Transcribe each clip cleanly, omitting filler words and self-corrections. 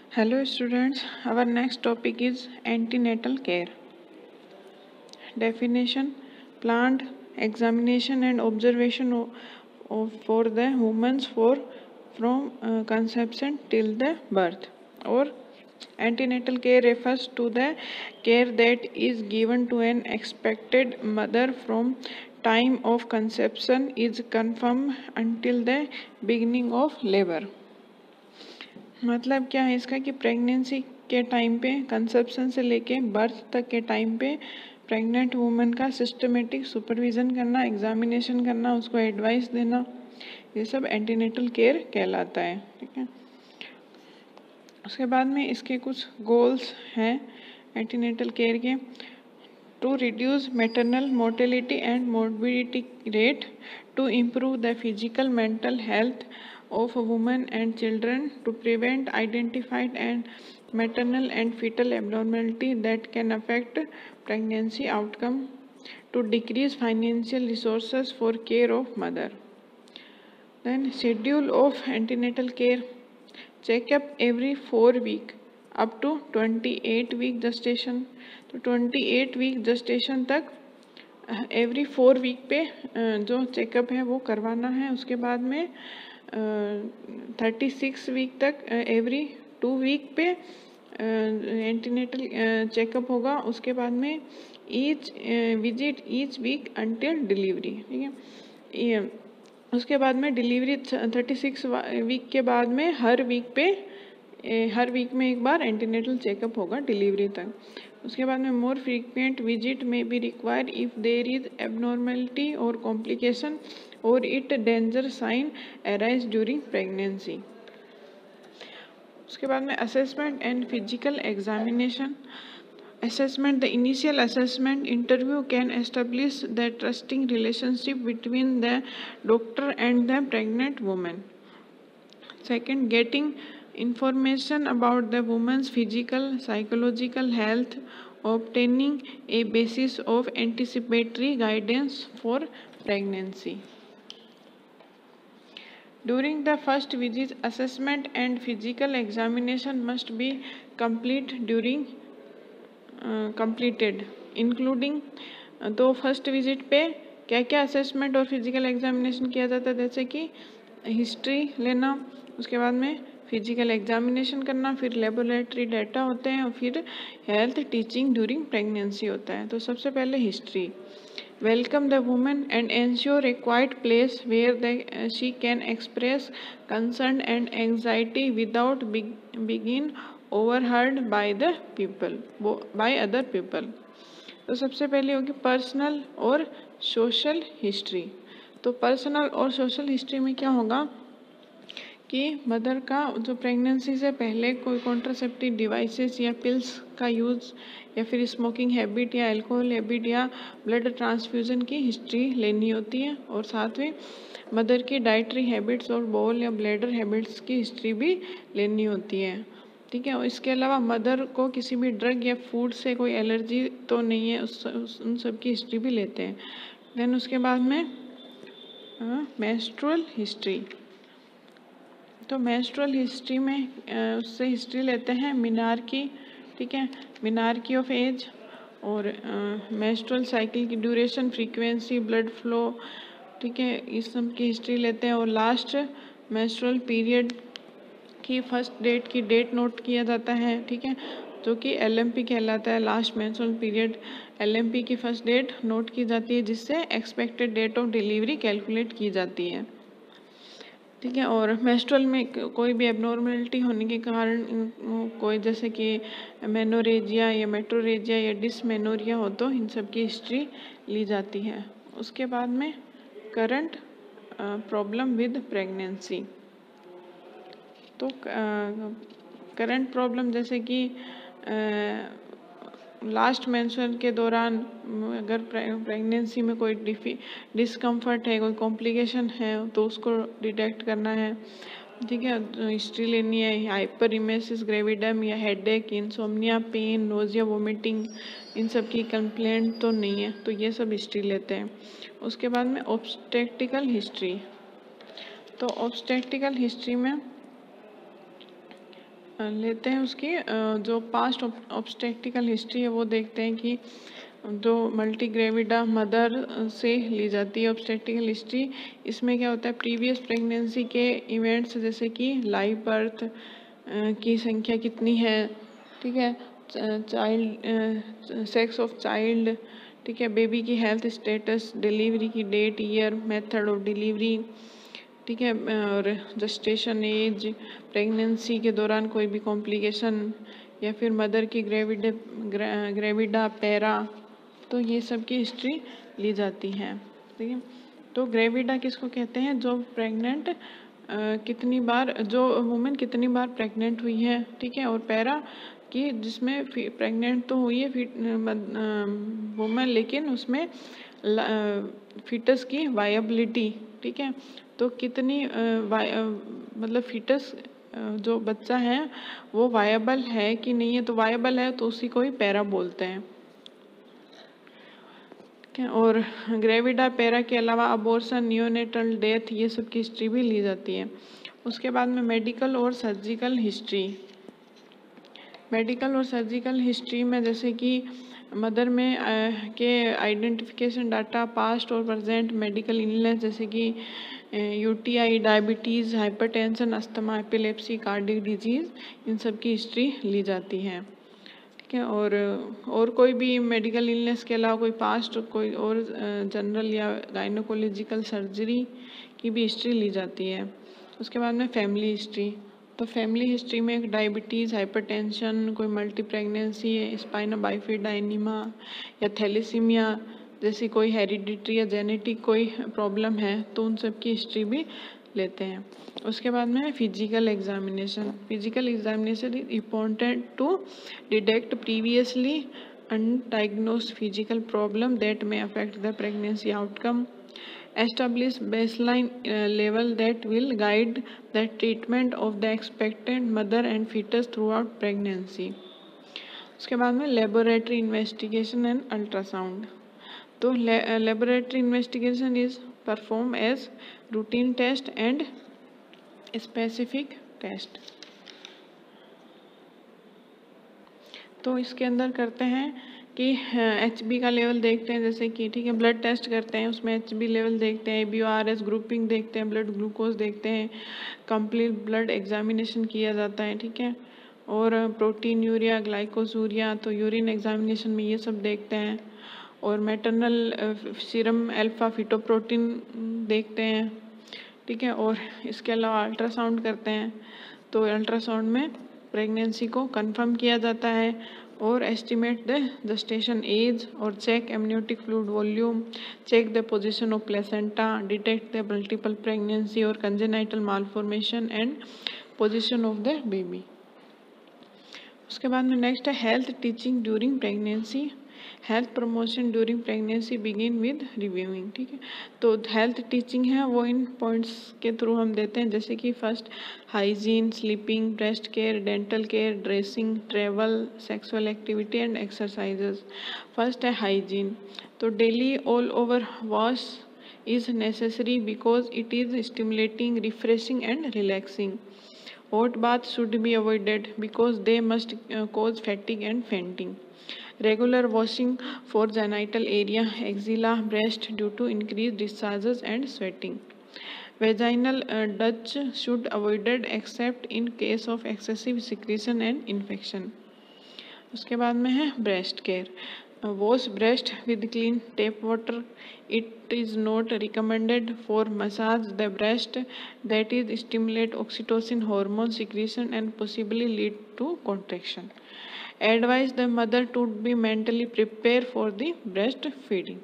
Hello students, our next topic is antenatal care. Definition: planned examination and observation for the women from conception till the birth. Or antenatal care refers to the care that is given to an expected mother from time of conception is confirmed until the beginning of labor. मतलब क्या है इसका कि pregnancy के time पे, conception से लेके birth तक के टाइम पे प्रेग्नेंट वुमेन का सिस्टमेटिक सुपरविज़न करना, एग्जामिनेशन करना, उसको एडवाइस देना, ये सब एंटीनेटल केयर कहलाता है। ठीक है, उसके बाद में इसके कुछ गोल्स हैं एंटीनेटल केयर के: to reduce maternal mortality and morbidity rate, to improve the physical mental health of women and children, to prevent identified and maternal and fetal abnormality that can affect pregnancy outcome, to decrease financial resources for care of mother. Then schedule of antenatal care: checkup every 4 week up to 28 week gestation. तो 28 week gestation तक every 4 week पे जो checkup है वो करवाना है। उसके बाद में 36 वीक तक एवरी 2 वीक पे एंटीनेटल चेकअप होगा। उसके बाद में each visit each week until delivery. ठीक है, उसके बाद में डिलीवरी 36 वीक के बाद में हर वीक में एक बार एंटीनेटल चेकअप होगा डिलीवरी तक। उसके बाद में मोर फ्रीक्वेंट विजिट में be required if there is abnormality और कॉम्प्लिकेशन और it danger sign arise during pregnancy. उसके बाद में assessment and physical examination. Assessment: the initial assessment interview can establish the trusting relationship between the doctor and the pregnant woman. Second, getting information about the woman's physical, psychological health, obtaining a basis of anticipatory guidance for pregnancy. During the first visit, assessment and physical examination must be completed including तो first visit पे क्या क्या assessment और physical examination किया जाता है, जैसे कि हिस्ट्री लेना, उसके बाद में फिजिकल एग्जामिनेशन करना, फिर लेबोरेटरी डाटा होते हैं और फिर हेल्थ टीचिंग ड्यूरिंग प्रेगनेंसी होता है। तो सबसे पहले history: welcome the women and ensure a quiet place where she can express concern and anxiety without बिगिन ओवरहर्ड बाय अदर पीपल। तो सबसे पहले होगी पर्सनल और सोशल हिस्ट्री। तो पर्सनल और सोशल हिस्ट्री में क्या होगा कि मदर का जो प्रेगनेंसी से पहले कोई कॉन्ट्रासेप्टिव डिवाइसेस या पिल्स का यूज़ या फिर स्मोकिंग हैबिट या अल्कोहल हैबिट या ब्लड ट्रांसफ्यूज़न की हिस्ट्री लेनी होती है, और साथ में मदर की डाइटरी हैबिट्स और बोल या ब्लैडर हैबिट्स की हिस्ट्री भी लेनी होती है। ठीक है, और इसके अलावा मदर को किसी भी ड्रग या फूड से कोई एलर्जी तो नहीं है, उन सब की हिस्ट्री भी लेते हैं। देन उसके बाद में मेंस्ट्रुअल हिस्ट्री। तो मेंस्ट्रुअल हिस्ट्री में उससे हिस्ट्री लेते हैं मिनार्की। ठीक है, मिनार्की ऑफ एज और मेंस्ट्रुअल साइकिल की ड्यूरेशन, फ्रीक्वेंसी, ब्लड फ्लो। ठीक है, इस सब की हिस्ट्री लेते हैं। और लास्ट मेंस्ट्रुअल पीरियड की फर्स्ट डेट की डेट नोट किया जाता है। ठीक है, जो कि LMP कहलाता है, लास्ट मेंस्ट्रुअल पीरियड। LMP की फर्स्ट डेट नोट की जाती है जिससे expected date of delivery calculate की जाती है। ठीक है, और मेंस्ट्रुअल में कोई भी एबनॉर्मेलिटी होने के कारण कोई जैसे कि मेनोरेजिया या मेट्रोरेजिया या डिसमेनोरिया हो तो इन सब की हिस्ट्री ली जाती है। उसके बाद में करंट प्रॉब्लम विद प्रेगनेंसी। तो करंट प्रॉब्लम जैसे कि लास्ट मेंस्ट्रुअल के दौरान अगर प्रेगनेंसी में कोई डिस्कम्फर्ट है, कोई कॉम्प्लिकेशन है तो उसको डिटेक्ट करना है। ठीक है, हिस्ट्री लेनी है। हाइपरइमेसिस ग्रेविडम या headache, insomnia, pain, nausea, vomiting, इन सब की कंप्लेंट तो नहीं है, तो ये सब हिस्ट्री लेते हैं। उसके बाद में ऑब्स्टेट्रिकल हिस्ट्री। तो ऑब्स्टेट्रिकल हिस्ट्री में लेते हैं उसकी जो पास्ट ऑब्स्टेट्रिकल हिस्ट्री है वो देखते हैं कि जो मल्टी ग्रेविडा मदर से ली जाती है ऑब्स्टेट्रिकल हिस्ट्री। इसमें क्या होता है, प्रीवियस प्रेगनेंसी के इवेंट्स जैसे कि लाइव बर्थ की संख्या कितनी है, ठीक है, चाइल्ड सेक्स ऑफ चाइल्ड, ठीक है, बेबी की हेल्थ स्टेटस, डिलीवरी की date, year, method of delivery, ठीक है, और जस्टेशन एज, प्रेगनेंसी के दौरान कोई भी कॉम्प्लिकेशन, या फिर मदर की ग्रेविडा पैरा, तो ये सब की हिस्ट्री ली जाती है, ठीक है। तो ग्रेविडा किसको कहते हैं, जो प्रेग्नेंट कितनी बार, जो वुमेन कितनी बार प्रेग्नेंट हुई है, ठीक है, और पैरा कि जिसमें प्रेग्नेंट तो हुई है वुमेन, लेकिन उसमें फीटस की वायबिलिटी, ठीक है, तो कितनी मतलब फीटस जो बच्चा है वो वायबल है कि नहीं है, तो वायबल है तो उसी को ही पैरा बोलते हैं, ठीक है। और ग्रेविडा पैरा के अलावा अबॉर्शन, नियोनेटल डेथ, ये सब की हिस्ट्री भी ली जाती है। उसके बाद में मेडिकल और सर्जिकल हिस्ट्री। मेडिकल और सर्जिकल हिस्ट्री में जैसे कि मदर में के आइडेंटिफिकेशन डाटा, पास्ट और प्रेजेंट मेडिकल इलनेस जैसे कि UTI, diabetes, hypertension, asthma, epilepsy, cardiac disease, इन सब की हिस्ट्री ली जाती है, ठीक है। और कोई भी मेडिकल इलनेस के अलावा कोई पास्ट, कोई और जनरल या गायनोकोलॉजिकल सर्जरी की भी हिस्ट्री ली जाती है। उसके बाद में फैमिली हिस्ट्री। तो फैमिली हिस्ट्री में एक डायबिटीज़, हाइपरटेंशन, कोई multi pregnancy, spina bifida, anaemia या थैलेसीमिया जैसी कोई हेरिडिटरी या जेनेटिक कोई प्रॉब्लम है, तो उन सब की हिस्ट्री भी लेते हैं। उसके बाद में physical examination. Physical examination is important to detect previously undiagnosed physical problem that may affect the pregnancy outcome, establish baseline level that will guide the treatment of the expectant mother and fetus throughout pregnancy. उसके बाद में laboratory investigation and ultrasound. तो laboratory investigation is perform as routine test and specific test. तो इसके अंदर करते हैं कि HB का लेवल देखते हैं, जैसे कि ठीक है ब्लड टेस्ट करते हैं, उसमें HB लेवल देखते हैं, BORS ग्रुपिंग देखते हैं, ब्लड ग्लूकोज देखते हैं, कंप्लीट ब्लड एग्जामिनेशन किया जाता है, ठीक है। और प्रोटीन यूरिया, ग्लाइकोसूरिया, तो यूरिन एग्जामिनेशन में ये सब देखते हैं। और मैटरनल सीरम अल्फा फिटोप्रोटीन देखते हैं, ठीक है। और इसके अलावा अल्ट्रासाउंड करते हैं, तो अल्ट्रासाउंड में प्रेगनेंसी को कंफर्म किया जाता है और एस्टिमेट द जेस्टेशन एज, और check amniotic fluid volume, check the position of placenta, detect the multiple pregnancy और congenital malformation and position of the baby. उसके बाद में नेक्स्ट है health teaching during pregnancy. Health promotion during pregnancy begin with reviewing, ठीक है। तो health teaching है वो इन पॉइंट्स के थ्रू हम देते हैं, जैसे कि first hygiene, sleeping, breast care, dental care, dressing, travel, sexual activity and exercises. First है हाइजीन। तो daily all over wash is necessary because it is stimulating, refreshing and relaxing. Hot baths should be avoided because they must cause fatigue and fainting. Regular washing for genital area, axilla, breast due to increased discharges and sweating. Vaginal touch should avoided except in case of excessive secretion and infection. उसके बाद में है breast care. Wash breast with clean tap water. It is not recommended for massage the breast, that is stimulate oxytocin hormone secretion and possibly lead to contraction. Advise the mother to be mentally prepared for the breastfeeding.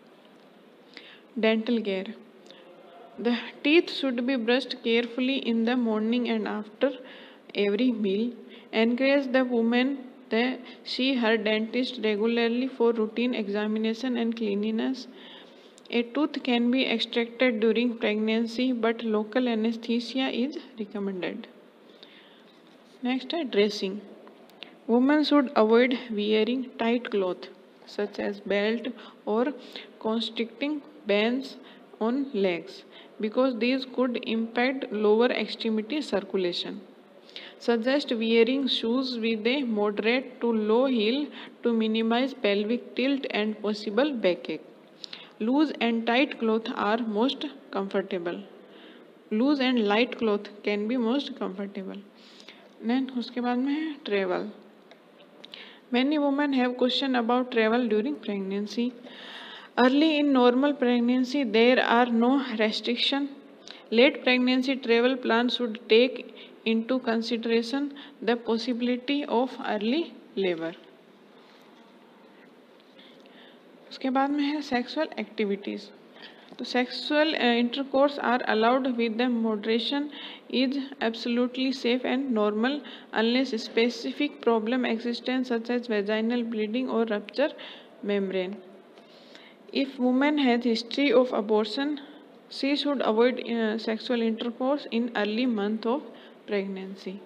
Dental care. The teeth should be brushed carefully in the morning and after every meal. Encourage the woman that see her dentist regularly for routine examination and cleanliness. A tooth can be extracted during pregnancy, but local anesthesia is recommended. Next है dressing. Women should avoid wearing tight cloth such as belt or constricting bands on legs because these could impact lower extremity circulation. Suggest wearing shoes with a moderate to low heel to minimize pelvic tilt and possible backache. Loose and tight clothes are most comfortable. Loose and light cloth can be most comfortable. Then उसके बाद में है travel. Many women have question about travel during pregnancy. Early in normal pregnancy, there are no restriction. Late pregnancy travel plans should take into consideration the possibility of early labor. उसके बाद में है sexual activities. तो sexual intercourse are allowed with the moderation is absolutely safe and normal unless specific problem existence such as vaginal bleeding or rupture membrane. If woman has history of abortion, she should avoid sexual intercourse in early month of pregnancy.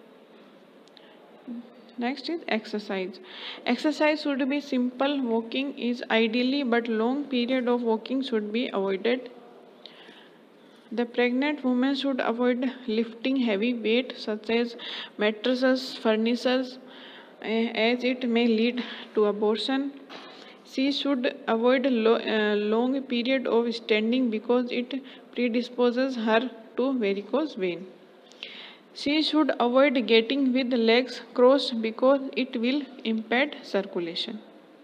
Next is exercise. Exercise should be simple. Walking is ideally, but long period of walking should be avoided. The pregnant woman should avoid lifting heavy weight such as mattresses, furniture, as it may lead to abortion. She should avoid long period of standing because it predisposes her to varicose vein. She should avoid getting with legs crossed because it will impede circulation.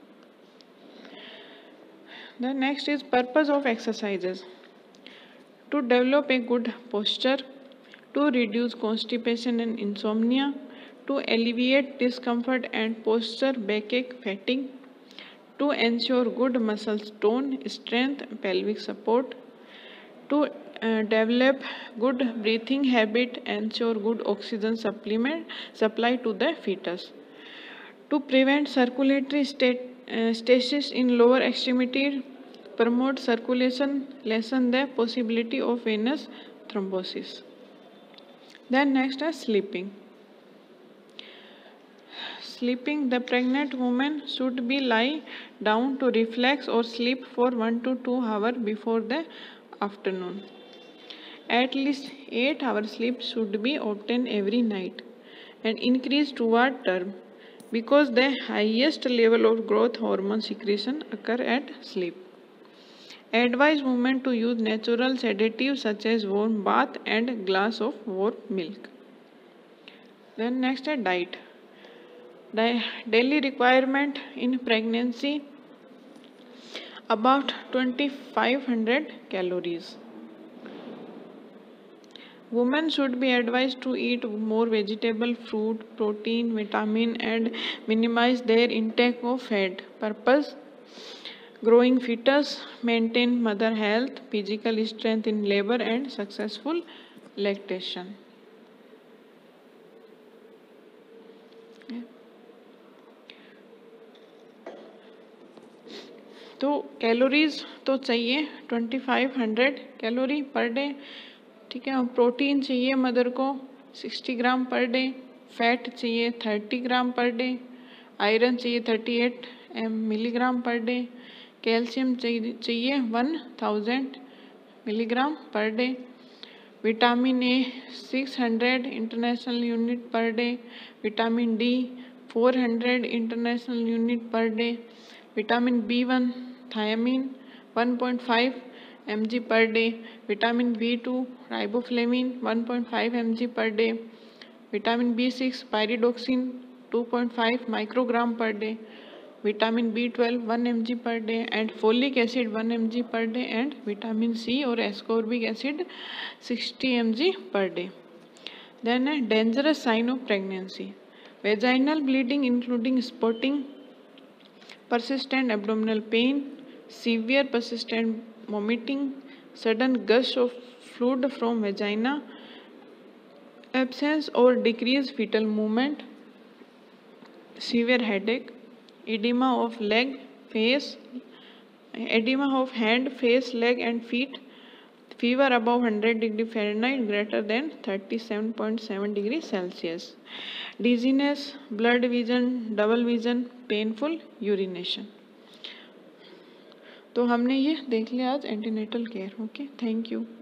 The next is purpose of exercises. To develop a good posture, to reduce constipation and insomnia, to alleviate discomfort and posture backache fatigue, to ensure good muscle tone, strength, pelvic support, to develop good breathing habit, ensure good oxygen supply to the fetus, to prevent circulatory stasis in lower extremity, promote circulation, lessen the possibility of venous thrombosis. Then next is sleeping. Sleeping, the pregnant woman should be lie down to reflex or sleep for 1 to 2 hours before the afternoon. At least 8 hours sleep should be obtained every night and increase toward term because the highest level of growth hormone secretion occur at sleep. Advise women to use natural sedatives such as warm bath and glass of warm milk. Then next is diet. Daily requirement in pregnancy about 2500 calories. Women should be advised to eat more vegetable, fruit, protein, vitamin and minimize their intake of fat. Purpose: growing fetus, maintain mother health, physical strength in labor and successful lactation. तो calories तो चाहिए 2500 calorie per day, ठीक है। Protein चाहिए mother को 60 ग्राम per day, fat चाहिए 30 ग्राम per day, iron चाहिए 38 milligram per day, calcium चाहिए 1000 milligram per day, vitamin A 600 international unit per day, vitamin D 400 international unit per day, vitamin B1 thiamine 1.5 mg per day, vitamin B2 riboflavin 1.5 mg per day, vitamin B6 pyridoxine 2.5 microgram per day, vitamin B12 1 mg per day and folic acid 1 mg per day and vitamin C or ascorbic acid 60 mg per day. Then a dangerous sign of pregnancy: vaginal bleeding including spotting, persistent abdominal pain, severe persistent vomiting, sudden gush of fluid from vagina, absence or decreased fetal movement, severe headache, edema of leg, face, edema of hand, face, leg and feet, fever above 100 degree Fahrenheit greater than 37.7 degrees Celsius, dizziness, blurred vision, double vision, painful urination. तो हमने ये देख लिया आज antenatal care. Okay, thank you.